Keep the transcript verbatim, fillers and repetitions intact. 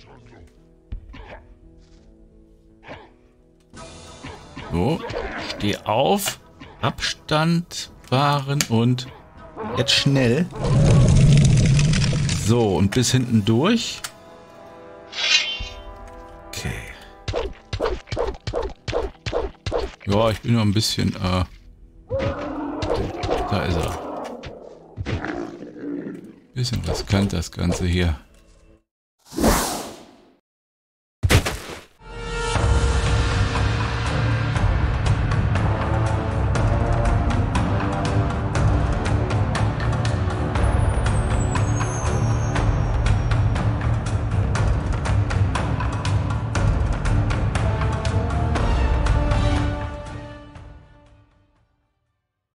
So, steh auf, Abstand wahren und jetzt schnell. So, und bis hinten durch. Okay. Ja, ich bin noch ein bisschen, äh, da ist er. Bisschen riskant das Ganze hier.